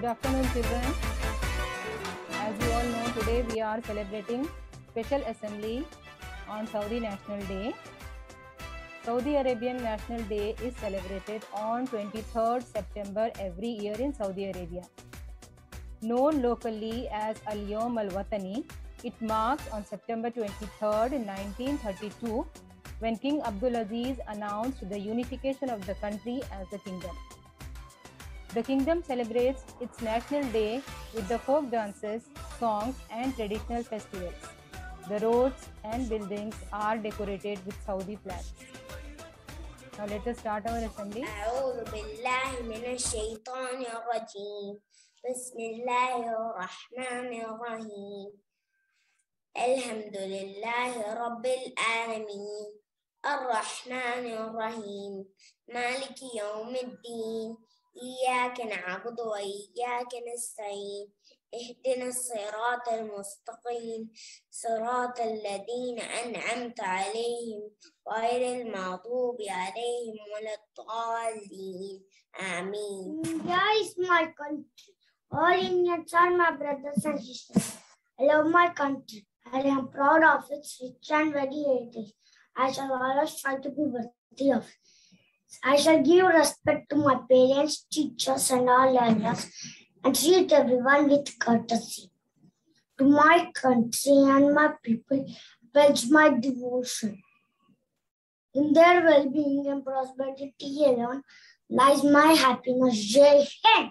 Good afternoon, children. As you all know, today we are celebrating special assembly on Saudi National Day. Saudi Arabian National Day is celebrated on 23rd September every year in Saudi Arabia. Known locally as Al-Yawm Al-Watani, it marks on September 23rd in 1932 when King Abdulaziz announced the unification of the country as a kingdom. The kingdom celebrates its national day with the folk dances, songs and traditional festivals. The roads and buildings are decorated with Saudi flags. Now let us start our assembly. أعوذ بالله من الشيطان الرجيم بسم الله الرحمن الرحيم الحمد لله رب العالمين الرحمن الرحيم مالك يوم الدين إياك نعبد وإياك نستعين اهدنا الصراط المستقيم صراط الذين أنعمت عليهم غير المغضوب عليهم ولا الضالين آمين. India is my country. All Indians are my brothers and sisters. I love my country. I am proud of its rich and varied heritage. I shall always try to be worthy of it. I shall give respect to my parents, teachers, and all elders, and treat everyone with courtesy. To my country and my people, pledge my devotion. In their well-being and prosperity alone lies my happiness. Jai Hind.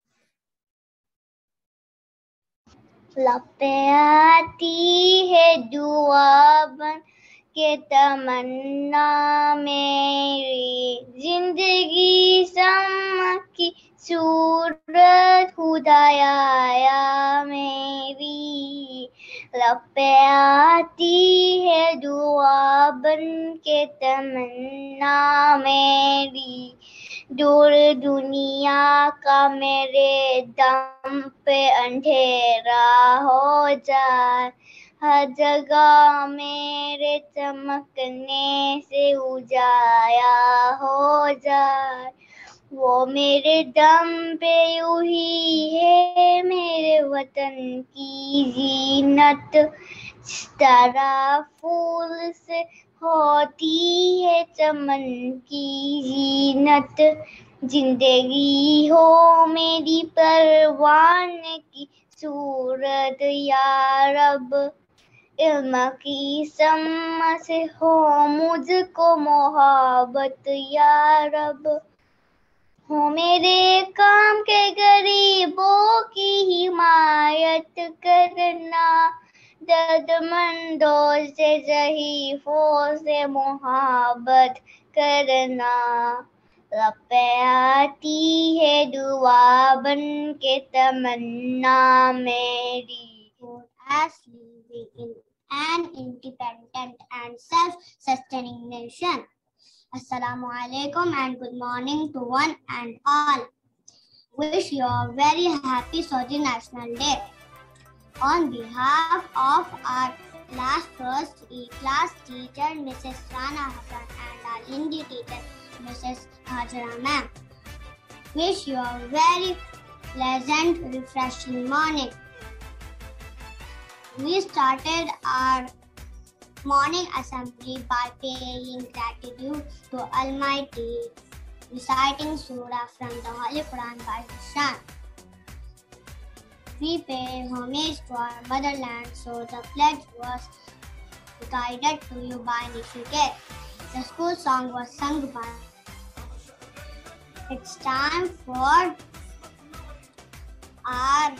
लपे आती है दुआ बन के तमन्ना मेरी जिंदगी समकी सूरत खुदाया मेरी लपे आती है दुआ बन के तमन्ना मेरी दूर दुनिया का मेरे दम पे अंधेरा हो जाए हर जगह मेरे चमकने से उजाया हो जाए वो मेरे दम पे यूं ही है मेरे वतन की जीनत इस तरह फूल से होती है चमन की जीनत जिंदगी हो मेरी परवान की सूरत या रब इल्म की सम्मा से हो मुझको मोहब्बत या रब हो मेरे काम के गरीबों की हिमायत करना दर्दमंदों से ज़ईफ़ों से मोहब्बत करना लपे आती है दुआ बन के तमन्ना मेरी As living in an independent and self-sustaining nation. Assalamu alaikum and good morning to one and all. Wish you a very happy Saudi National Day. On behalf of our class first class teacher Mrs. Rana Hassan and our Hindi teacher Mrs. Hajra ma'am, wish you a very pleasant, refreshing morning. We started our morning assembly by paying gratitude to Almighty, reciting Surah from the Holy Quran by Hassan. We pay homage to our motherland, so the pledge was guided to you by Nishikesh. The school song was sung by. It's time for our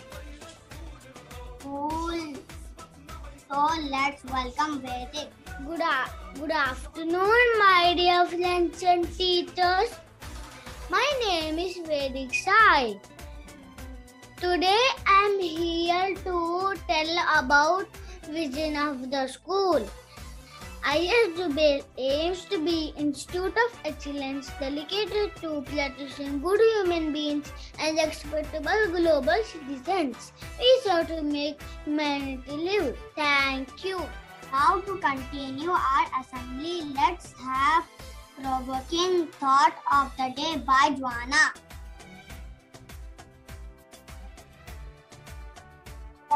school. So let's welcome Vedic. Good afternoon, my dear friends and teachers. My name is Vedic Sai. Today I am here to tell about vision of the school. ISB aims to be Institute of Excellence dedicated to practicing good human beings and respectable global citizens. We serve to make humanity live. Thank you. Now to continue our assembly, let's have provoking thought of the day by Joanna.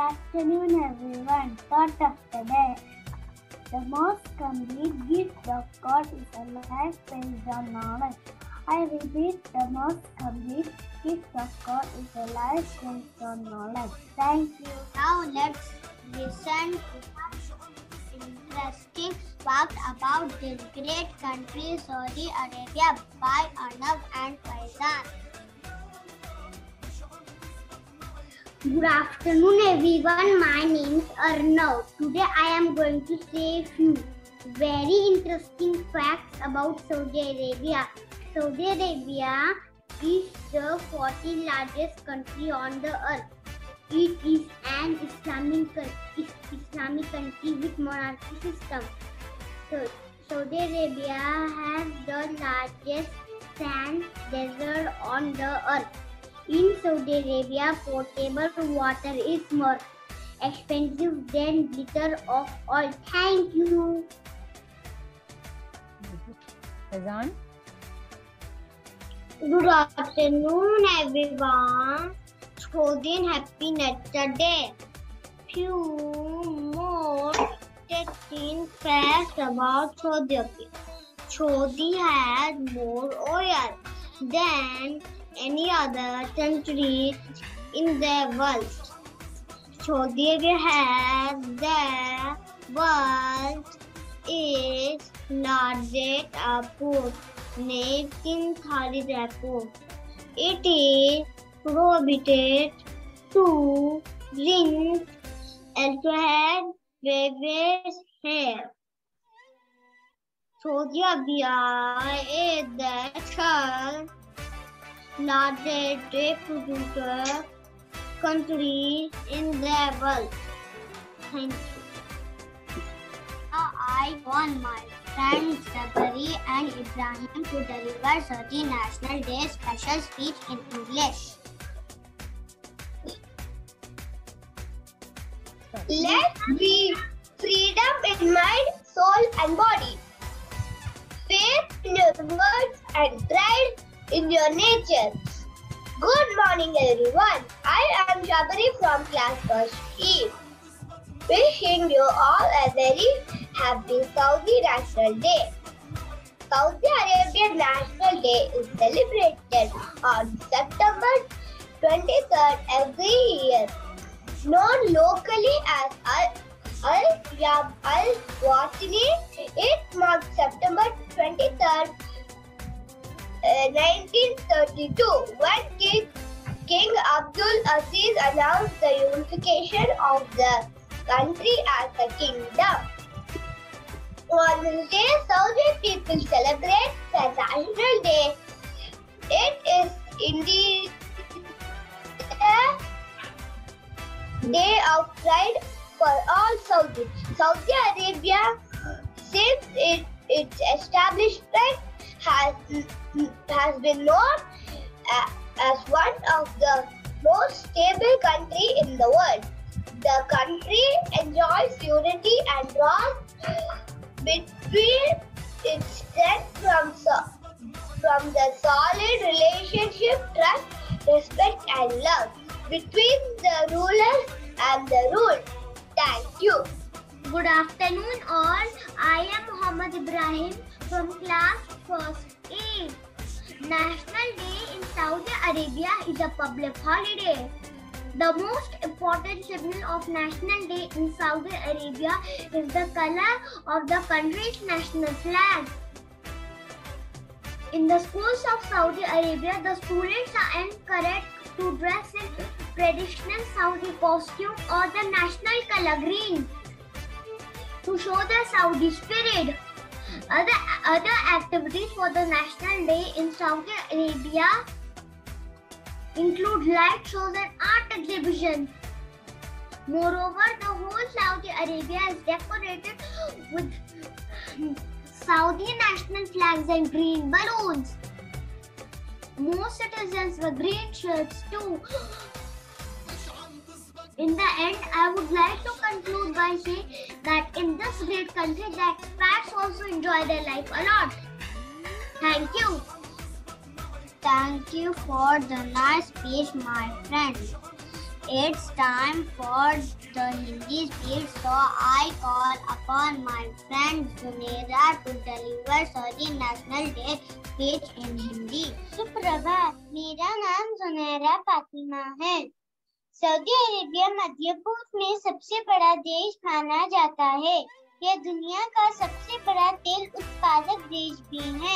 afternoon, everyone. Thought of the day. The most complete gift of God is a life based on knowledge. I repeat, the most complete gift of God is a life based on knowledge. Thank you. Now let's listen to interesting fact about this great country, Saudi Arabia, by Arnav and Faizan. Good afternoon, everyone. My name is Arnav. Today I am going to say a few very interesting facts about Saudi Arabia. Saudi Arabia is the 14th largest country on the earth. It is an Islamic country with monarchy system. So, Saudi Arabia has the largest sand desert on the earth. In Saudi Arabia, potable water is more expensive than glitter of oil. Thank you. Faizan. Good afternoon, everyone. Saudi Happy Nature Day. Few more interesting facts about Saudi Arabia. Saudi has more oil than any other country in the world. Saudi Arabia has the world's largest airport, named King Khalid Airport. It is prohibited to drink alcohol beverages here. Saudi Arabia is the third largest grape producer country in the world. Thank you. Now I want my friends Sabari and Ibrahim to deliver Saudi National Day special speech in English. Let's be freedom in mind, soul and body. Faith in your words and pride in your nature. Good morning everyone. I am Shabari from class first E. Wishing you all a very happy Saudi National Day. Saudi Arabian National Day is celebrated on September 23rd every year. Known locally as Al-Yam Al-Watani, it marks September 23rd, 1932, when King Abdul Aziz announced the unification of the country as a kingdom. On this day, Saudi people celebrate the National Day. It is indeed a day of pride for all Saudis. Saudi Arabia, since its establishment, has been known as one of the most stable countries in the world. The country enjoys unity and draws between its strength from the solid relationship, trust, respect and love between the rulers and the ruled. Thank you. Good afternoon all. I am Muhammad Ibrahim from class first A. National Day in Saudi Arabia is a public holiday. The most important symbol of National Day in Saudi Arabia is the color of the country's national flag. In the schools of Saudi Arabia, the students are encouraged to dress in traditional Saudi costume or the national color green to show the Saudi spirit. Other activities for the National Day in Saudi Arabia include light shows and art exhibitions. Moreover, the whole Saudi Arabia is decorated with Saudi national flags and green balloons. Most citizens wear green shirts too. In the end, I would like to conclude by saying that in this great country, the expats also enjoy their life a lot. Thank you. Thank you for the nice speech, my friend. it's time for the Hindi speech, so I call upon my friend Zunaira to deliver Saudi National Day speech in Hindi. सुप्रभात, मेरा नाम जुनैरा फातिमा है। Saudi Arabia मध्य पूर्व में सबसे बड़ा देश माना जाता है। यह दुनिया का सबसे बड़ा तेल उत्पादक देश भी है।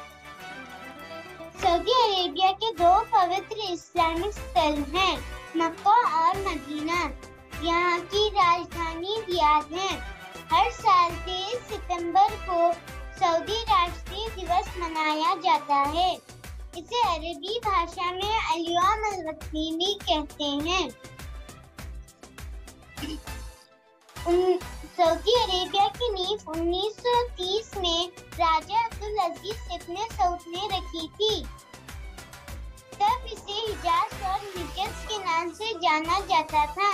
सऊदी अरेबिया के दो पवित्र इस्लामिक स्थल हैं, मक्का और मदीना। यहाँ की राजधानी रियाद है। हर साल 23 सितंबर को सऊदी राष्ट्रीय दिवस मनाया जाता है। इसे अरबी भाषा में अल-यौम अल-वतनी भी कहते हैं। सऊदी अरेबिया की नींव 1930 में राजा अब्दुल अजीज इब्न सऊद ने रखी थी। तब इसे हिजाज और हिजज के नाम से जाना जाता था।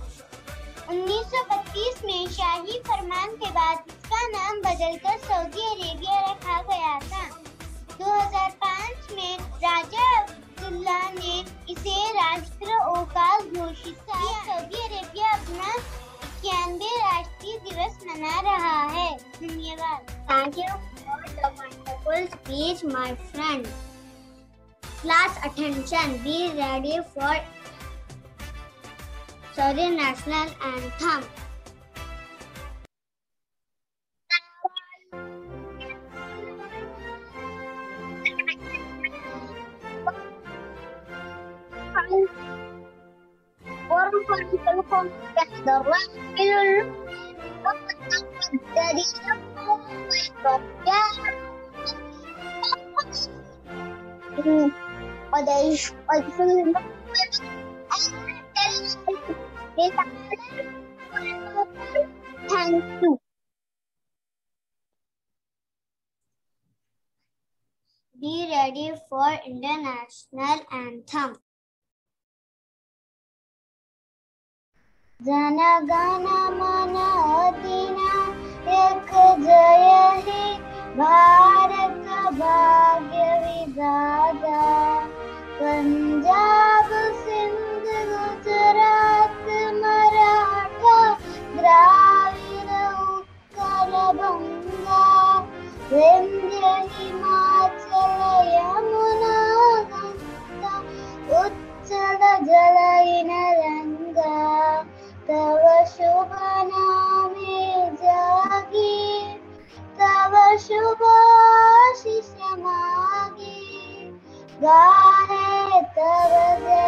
1932 में शाही फरमान के बाद इसका नाम बदलकर सऊदी अरेबिया रखा गया था। 2005 में राजा अब्दुल्ला ने इसे राष्ट्र औकाफ घोषित किया। सऊदी अरेबिया अपना 91 राष्ट्रीय दिवस मना रहा है। धन्यवाद। Thank you for the wonderful speech, my friend. Class attention, be ready for Saudi National Anthem. Thank you. Be ready for International Anthem. जनगण मन अधिनायक जय हे भारत भाग्य विधाता। पंजाब सिंध गुजरात मराठा द्राविड़ उत्कल बंगा विंध्य हिमाचल यमुना गंगा उच्चल जलयिन रंगा। तव शुभ नामे जागे तव शुभ आशीष मागे गाहे तव